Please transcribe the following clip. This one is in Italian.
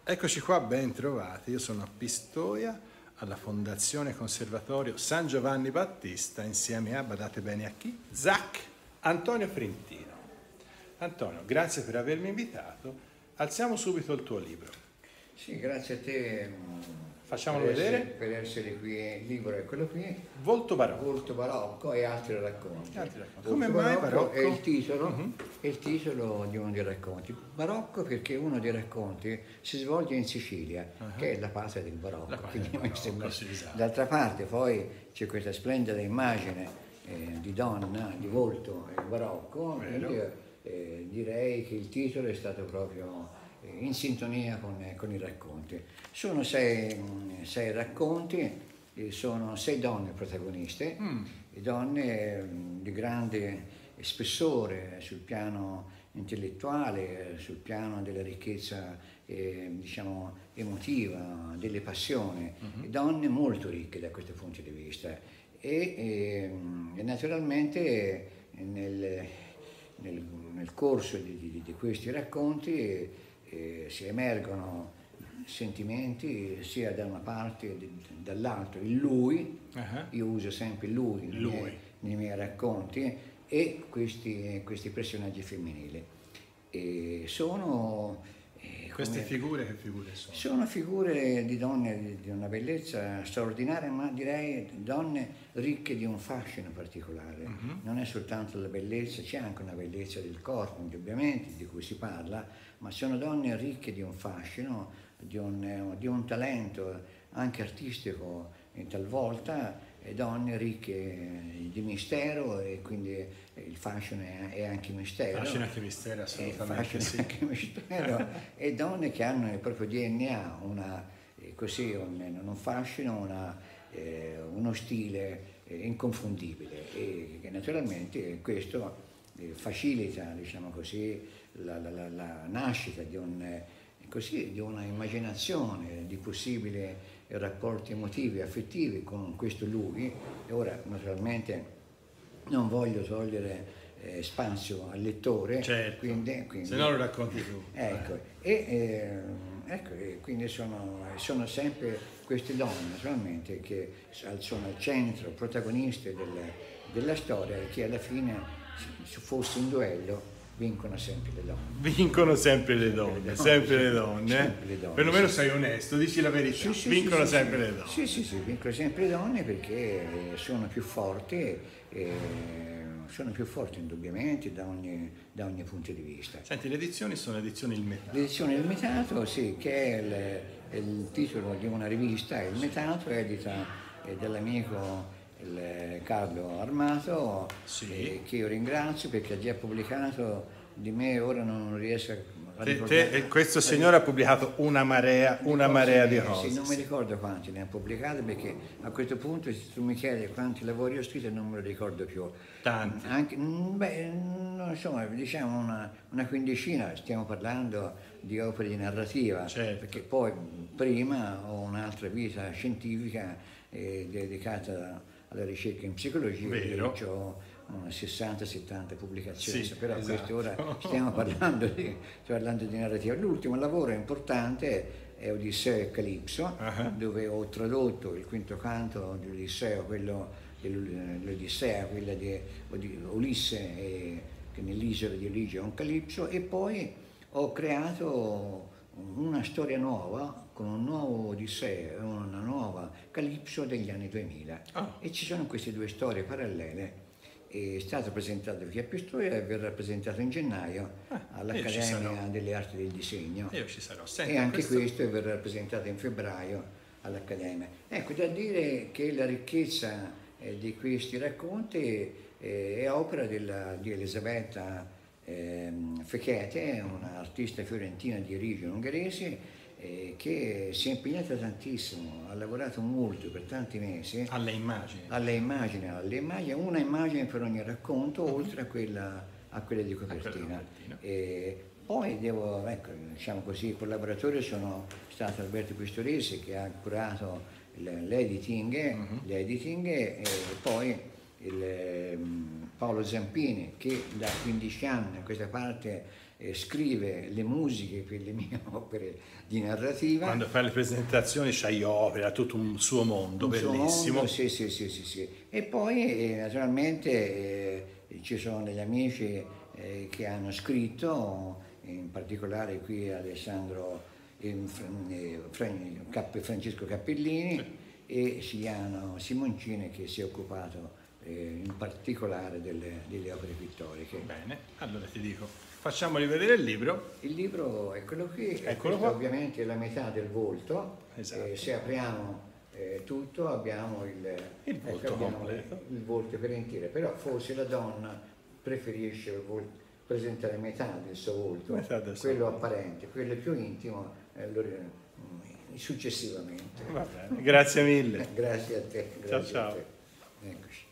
Eccoci qua, ben trovati. Io sono a Pistoia, alla Fondazione Conservatorio San Giovanni Battista, insieme a, badate bene a chi? Zac Antonio Frentino. Antonio, grazie per avermi invitato. Alziamo subito il tuo libro. Sì, grazie a te. Facciamolo vedere. Per essere qui, il libro è quello qui. Volto barocco. Volto barocco e altri racconti. Come mai barocco? È il titolo, è il titolo di uno dei racconti. Barocco perché uno dei racconti si svolge in Sicilia, che è la patria del barocco. D'altra parte poi c'è questa splendida immagine di donna, di volto barocco. Quindi, direi che il titolo è stato proprio in sintonia con i racconti. Sono sei racconti, sono 6 donne protagoniste, donne di grande spessore sul piano intellettuale, sul piano della ricchezza diciamo emotiva, delle passioni, donne molto ricche da questo punto di vista e naturalmente nel corso di questi racconti si emergono sentimenti sia da una parte che dall'altra. Il lui, io uso sempre lui nei miei racconti, e questi personaggi femminili. Queste figure che figure sono? Sono figure di donne di una bellezza straordinaria, ma direi donne ricche di un fascino particolare. Non è soltanto la bellezza, c'è anche una bellezza del corpo, indubbiamente, di cui si parla, ma sono donne ricche di un fascino, di un talento anche artistico talvolta, e donne ricche di mistero, e quindi il fascino è anche mistero. Fascino anche mistero, assolutamente sì. Anche mistero, e donne che hanno nel proprio DNA un fascino, uno stile inconfondibile, e che naturalmente questo facilita, diciamo così, la nascita di una immaginazione di possibili rapporti emotivi, affettivi con questo lui. E ora naturalmente non voglio togliere spazio al lettore, certo, quindi se no lo racconti tu. Ecco, e quindi sono sempre queste donne naturalmente che sono al centro, protagoniste della storia, e che alla fine, se fosse un duello, vincono sempre le donne. Vincono sempre le donne, sempre le donne. Sempre le donne. Perlomeno sei onesto, dici la verità. Vincono sempre le donne. Sì, vincono sempre le donne perché sono più forti, indubbiamente da ogni punto di vista. Senti, le edizioni sono edizioni Il Metato. L'edizione Il Metato, sì, che è il titolo di una rivista. Il Metato, edita dall'amico Carlo Armato, che io ringrazio perché ha già pubblicato di me, ora non riesco a ricordare. Questo signore ha pubblicato una marea di cose. Sì, non mi ricordo quanti ne ha pubblicati, perché a questo punto, se tu mi chiedi quanti lavori ho scritto, non me lo ricordo più. Tanti. Insomma, diciamo una quindicina, stiamo parlando di opere di narrativa, certo. Perché poi prima ho un'altra vita scientifica dedicata alla ricerca in psicologia. Io ho 60-70 pubblicazioni, sì, però esatto. queste ora stiamo parlando di narrativa. L'ultimo lavoro importante è Odissea e Calipso, dove ho tradotto il quinto canto di Odissea, quello dell'Odissea, quella di Ulisse, che nell'isola di Eligio è un Calipso, e poi ho creato una storia nuova con un nuovo Odissea e una nuova Calipso degli anni 2000. E ci sono queste due storie parallele. È stato presentato qui a Pistoia e verrà presentato in gennaio all'Accademia delle Arti del Disegno. Io ci sarò. Senti, e anche questo verrà presentato in febbraio all'Accademia. Ecco, da dire che la ricchezza di questi racconti è opera di Elisabetta Fechete, un'artista fiorentina di origine ungherese, che si è impegnata tantissimo, ha lavorato molto per tanti mesi alle immagini, una immagine per ogni racconto, oltre a quella di copertina. Poi diciamo così, i collaboratori sono stato Alberto Pistoresi, che ha curato l'editing, e poi Paolo Zampini, che da 15 anni a questa parte scrive le musiche per le mie opere di narrativa. Quando fa le presentazioni c'hai opera, tutto un suo mondo bellissimo. Sì. E poi naturalmente ci sono degli amici che hanno scritto, in particolare qui Alessandro Francesco Cappellini e Siliano Simoncini, che si è occupato in particolare delle opere pittoriche. Bene, allora ti dico, facciamoli vedere il libro. Il libro è quello qui, Eccolo qua. Ovviamente è la metà del volto. Esatto. Se apriamo tutto abbiamo Il volto completo. Il volto per intero, però forse la donna preferisce presentare metà del suo volto, quello apparente, quello più intimo, successivamente. Va bene, grazie mille. Grazie a te. Ciao ciao. A te. Eccoci.